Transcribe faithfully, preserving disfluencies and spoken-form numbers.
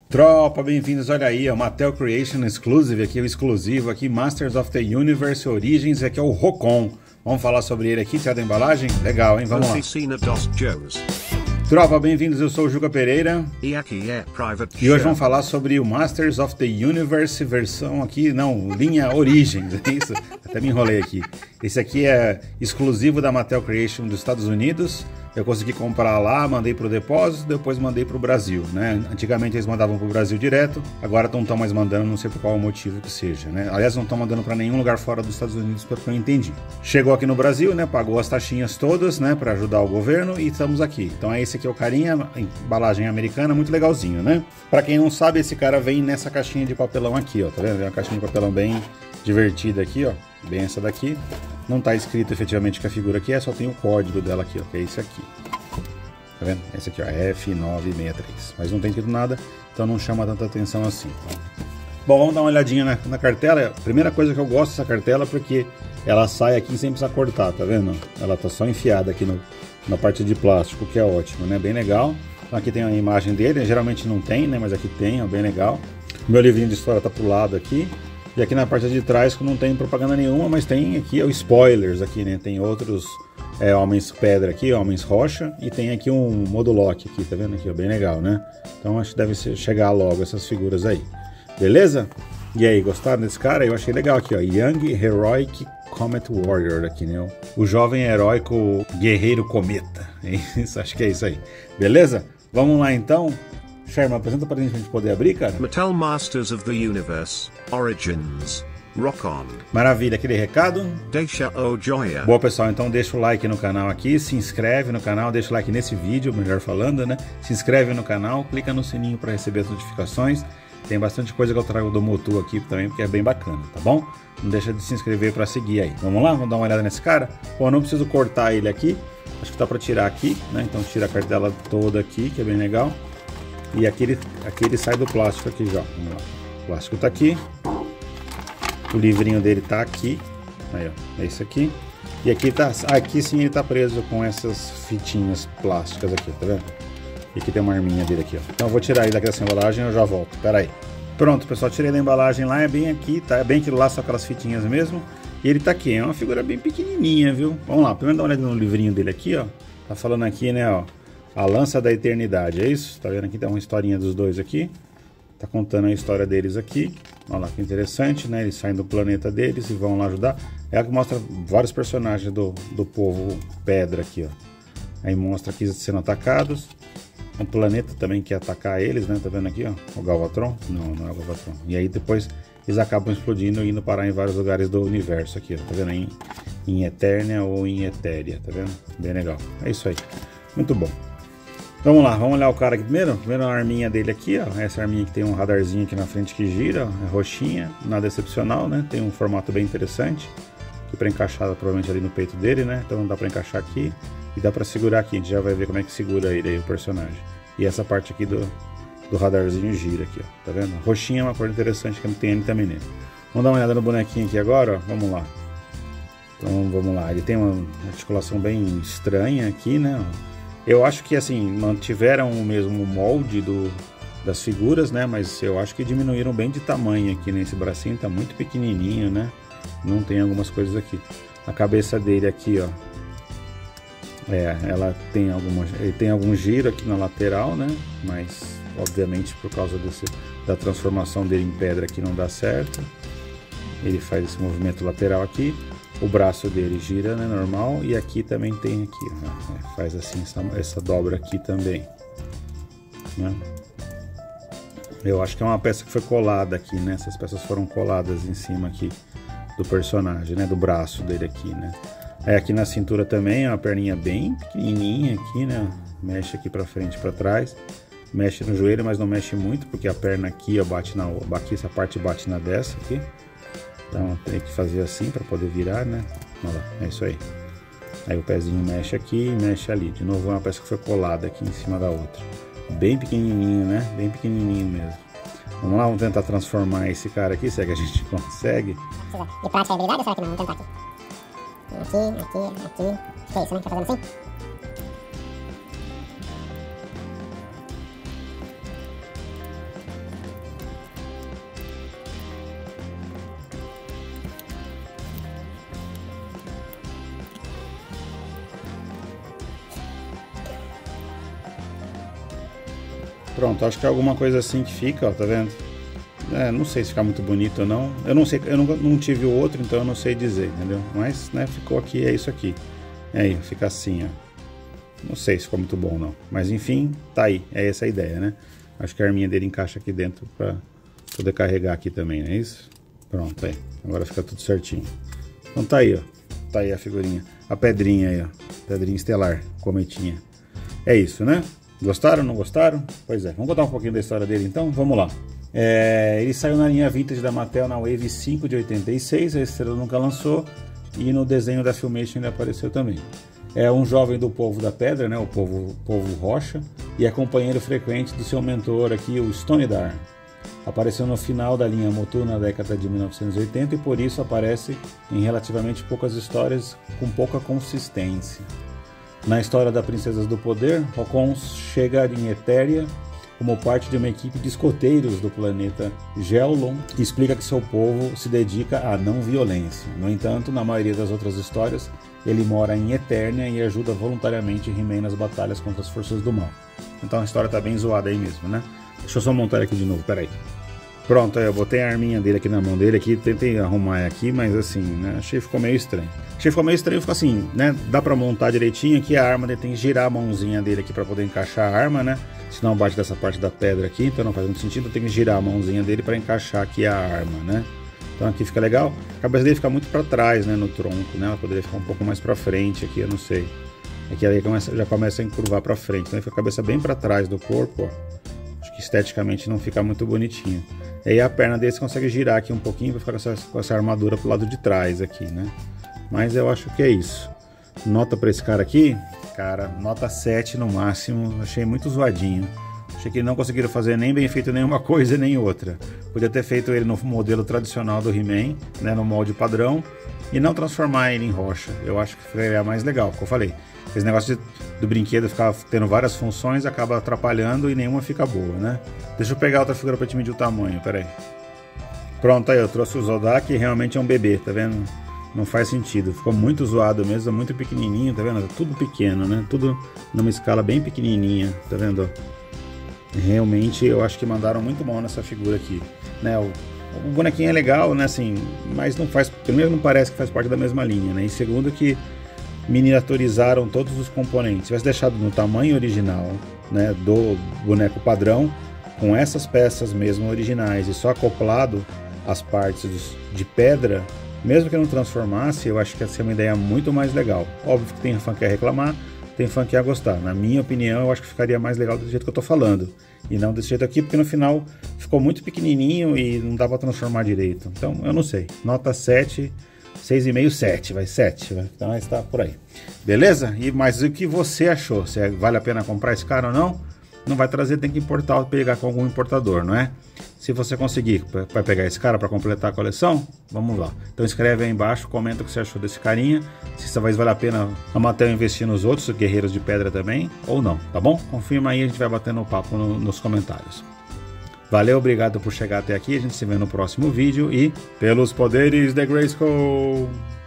Tropa, bem-vindos, olha aí, é o Mattel Creation Exclusive, aqui o exclusivo, aqui Masters of the Universe Origins, aqui é o Rocon. Vamos falar sobre ele aqui, tirar da embalagem? Legal, hein? Vamos lá. Tropa, bem-vindos, eu sou o Juca Pereira. E aqui é Private E hoje vamos falar sobre o Masters of the Universe versão aqui, não, linha Origins, é isso? Até me enrolei aqui. Esse aqui é exclusivo da Mattel Creation dos Estados Unidos. Eu consegui comprar lá, mandei para o depósito, depois mandei para o Brasil, né? Antigamente eles mandavam para o Brasil direto, agora não estão mais mandando, não sei por qual motivo que seja, né? Aliás, não estão mandando para nenhum lugar fora dos Estados Unidos, pelo que eu entendi. Chegou aqui no Brasil, né? Pagou as taxinhas todas, né? Para ajudar o governo e estamos aqui. Então é esse aqui é o carinha, embalagem americana, muito legalzinho, né? Para quem não sabe, esse cara vem nessa caixinha de papelão aqui, ó, tá vendo? É uma caixinha de papelão bem divertida aqui, ó, bem essa daqui. Não tá escrito efetivamente que a figura aqui é, só tem o código dela aqui, ó, que é esse aqui. Tá vendo? Esse aqui, ó, F nove seis três. Mas não tem escrito nada, então não chama tanta atenção assim. Bom, vamos dar uma olhadinha na, na cartela. Primeira coisa que eu gosto dessa cartela é porque ela sai aqui sem precisar cortar, tá vendo? Ela tá só enfiada aqui no, na parte de plástico, que é ótimo, né? Bem legal. Então aqui tem a imagem dele, geralmente não tem, né? Mas aqui tem, ó, bem legal. Meu livrinho de história tá pro lado aqui. E aqui na parte de trás não tem propaganda nenhuma, mas tem aqui os spoilers aqui, né? Tem outros é, homens pedra aqui, homens rocha, e tem aqui um modulock aqui, tá vendo aqui? Ó, bem legal, né? Então acho que deve ser, chegar logo essas figuras aí. Beleza? E aí, gostaram desse cara? Eu achei legal aqui, ó. Young Heroic Comet Warrior aqui, né? O jovem heróico guerreiro cometa. É isso, acho que é isso aí. Beleza? Vamos lá então. Sherman, apresenta pra gente poder abrir, cara. Mattel Masters of the Universe Origins. Rock on. Maravilha, aquele recado. Deixa o joia. Boa, pessoal, então deixa o like no canal aqui, se inscreve no canal, deixa o like nesse vídeo, melhor falando, né? Se inscreve no canal, clica no sininho para receber as notificações. Tem bastante coisa que eu trago do Motu aqui também, porque é bem bacana, tá bom? Não deixa de se inscrever para seguir aí. Vamos lá? Vamos dar uma olhada nesse cara? Bom, não preciso cortar ele aqui, acho que tá para tirar aqui, né? Então tira a cartela toda aqui, que é bem legal. E aqui ele, aqui ele sai do plástico aqui já. Vamos lá. O plástico tá aqui. O livrinho dele tá aqui. Aí, ó. É isso aqui. E aqui tá. Aqui sim ele tá preso com essas fitinhas plásticas aqui, tá vendo? E aqui tem uma arminha dele aqui, ó. Então eu vou tirar ele daqui dessa embalagem e eu já volto. Pera aí. Pronto, pessoal. Tirei da embalagem lá. É bem aqui, tá? É bem aquilo lá, só aquelas fitinhas mesmo. E ele tá aqui. É uma figura bem pequenininha, viu? Vamos lá. Primeiro dá uma olhada no livrinho dele aqui, ó. Tá falando aqui, né, ó. A Lança da Eternidade, é isso? Tá vendo aqui? Tem uma historinha dos dois aqui. Tá contando a história deles aqui. Olha lá que interessante, né? Eles saem do planeta deles e vão lá ajudar. É a que mostra vários personagens do, do povo pedra aqui, ó. Aí mostra aqui sendo atacados. Um planeta também que ia atacar eles, né? Tá vendo aqui, ó? O Galvatron? Não, não é o Galvatron. E aí depois eles acabam explodindo e indo parar em vários lugares do universo aqui, ó. Tá vendo aí? Em Eternia ou em Etéria, tá vendo? Bem legal. É isso aí. Muito bom. Vamos lá, vamos olhar o cara aqui primeiro. Primeiro a arminha dele aqui, ó. Essa arminha que tem um radarzinho aqui na frente que gira, ó, é roxinha, nada excepcional, né? Tem um formato bem interessante, aqui para encaixar provavelmente ali no peito dele, né? Então dá para encaixar aqui e dá para segurar aqui. A gente já vai ver como é que segura ele aí, o personagem. E essa parte aqui do, do radarzinho gira aqui, ó. Tá vendo? Roxinha é uma cor interessante que tem ele também nele. Vamos dar uma olhada no bonequinho aqui agora, ó. Vamos lá. Então vamos lá. Ele tem uma articulação bem estranha aqui, né? Eu acho que assim, mantiveram o mesmo molde do, das figuras, né? Mas eu acho que diminuíram bem de tamanho aqui nesse bracinho, tá muito pequenininho, né? Não tem algumas coisas aqui. A cabeça dele aqui, ó. É, ela tem alguma, ele tem algum giro aqui na lateral, né? Mas obviamente por causa desse, da transformação dele em pedra aqui não dá certo. Ele faz esse movimento lateral aqui. O braço dele gira, né, normal, e aqui também tem aqui, né, faz assim essa, essa dobra aqui também, né? Eu acho que é uma peça que foi colada aqui, né? Essas peças foram coladas em cima aqui do personagem, né? Do braço dele aqui, né? Aí aqui na cintura também é uma perninha bem pequenininha aqui, né? Mexe aqui para frente e para trás, mexe no joelho, mas não mexe muito porque a perna aqui, ó, bate na, aqui essa parte bate na dessa aqui. Então tem que fazer assim para poder virar, né? Olha lá, é isso aí. Aí o pezinho mexe aqui e mexe ali. De novo, é uma peça que foi colada aqui em cima da outra. Bem pequenininho, né? Bem pequenininho mesmo. Vamos lá, vamos tentar transformar esse cara aqui, será que a gente consegue? De prática e habilidade ou será que não? Vamos tentar aqui. Aqui, aqui, aqui. Que é isso, né? Tá fazendo assim? Pronto, acho que é alguma coisa assim que fica, ó, tá vendo? É, não sei se fica muito bonito ou não. Eu não sei, eu não, não tive o outro, então eu não sei dizer, entendeu? Mas, né, ficou aqui, é isso aqui. É aí, fica assim, ó. Não sei se ficou muito bom não, mas enfim, tá aí, é essa a ideia, né? Acho que a arminha dele encaixa aqui dentro pra poder carregar aqui também, não é isso? Pronto, aí, agora fica tudo certinho. Então tá aí, ó, tá aí a figurinha, a pedrinha aí, ó, pedrinha estelar, cometinha. É isso, né? Gostaram, não gostaram? Pois é, vamos contar um pouquinho da história dele então, vamos lá. É, ele saiu na linha Vintage da Mattel na Wave cinco de oitenta e seis, a Estrela nunca lançou, e no desenho da Filmation ele apareceu também. É um jovem do povo da pedra, né, o povo, povo rocha, e é companheiro frequente do seu mentor aqui, o Stonedar. Apareceu no final da linha Motu na década de mil novecentos e oitenta e por isso aparece em relativamente poucas histórias com pouca consistência. Na história da Princesas do Poder, Rokon chega em Etéria como parte de uma equipe de escoteiros do planeta Gelon, que explica que seu povo se dedica à não violência. No entanto, na maioria das outras histórias, ele mora em Eternia e ajuda voluntariamente He-Man nas batalhas contra as forças do mal. Então a história tá bem zoada aí mesmo, né? Deixa eu só montar aqui de novo, peraí. Pronto, aí eu botei a arminha dele aqui na mão dele, aqui, tentei arrumar aqui, mas assim, né, achei que ficou meio estranho. Achei que ficou meio estranho, ficou assim, né, dá pra montar direitinho aqui, a arma dele tem que girar a mãozinha dele aqui pra poder encaixar a arma, né, senão bate dessa parte da pedra aqui, então não faz muito sentido, tem que girar a mãozinha dele pra encaixar aqui a arma, né. Então aqui fica legal, a cabeça dele fica muito pra trás, né, no tronco, né, ela poderia ficar um pouco mais pra frente aqui, eu não sei. Aqui aí começa, já começa a encurvar pra frente, então fica a cabeça bem pra trás do corpo, ó. Acho que esteticamente não fica muito bonitinho. E aí a perna dele você consegue girar aqui um pouquinho para ficar com essa, com essa armadura pro lado de trás aqui, né? Mas eu acho que é isso. Nota para esse cara aqui, cara, nota sete no máximo. Achei muito zoadinho. Achei que não conseguiram fazer nem bem feito nenhuma coisa nem outra. Podia ter feito ele no modelo tradicional do He-Man, né, no molde padrão, e não transformar ele em rocha. Eu acho que seria mais legal, como eu falei. Esse negócio de, do brinquedo ficar tendo várias funções acaba atrapalhando e nenhuma fica boa, né? Deixa eu pegar outra figura para te medir o tamanho, peraí. Pronto, aí eu trouxe o Zodak e realmente é um bebê, tá vendo? Não faz sentido, ficou muito zoado mesmo, muito pequenininho, tá vendo? Tudo pequeno, né? Tudo numa escala bem pequenininha, tá vendo? Realmente eu acho que mandaram muito mal nessa figura aqui, né? O, o bonequinho é legal, né? Assim, mas não faz, primeiro não parece que faz parte da mesma linha, né? E segundo que miniaturizaram todos os componentes. Se tivesse deixado no tamanho original, né, do boneco padrão, com essas peças mesmo originais e só acoplado as partes dos, de pedra, mesmo que não transformasse, eu acho que ia ser uma ideia muito mais legal. Óbvio que tem fã que ia reclamar, tem fã que ia gostar. Na minha opinião, eu acho que ficaria mais legal do jeito que eu tô falando. E não desse jeito aqui, porque no final ficou muito pequenininho e não dá pra transformar direito. Então, eu não sei. Nota sete... seis e meio, sete, vai sete, vai. Então está por aí. Beleza? E mas o que você achou? Se vale a pena comprar esse cara ou não? Não vai trazer, tem que importar ou pegar com algum importador, não é? Se você conseguir, vai pegar esse cara para completar a coleção? Vamos lá. Então escreve aí embaixo, comenta o que você achou desse carinha, se talvez vale a pena a Mattel investir nos outros guerreiros de pedra também, ou não, tá bom? Confirma aí, a gente vai batendo o papo no, nos comentários. Valeu, obrigado por chegar até aqui, a gente se vê no próximo vídeo e pelos poderes de Grayskull!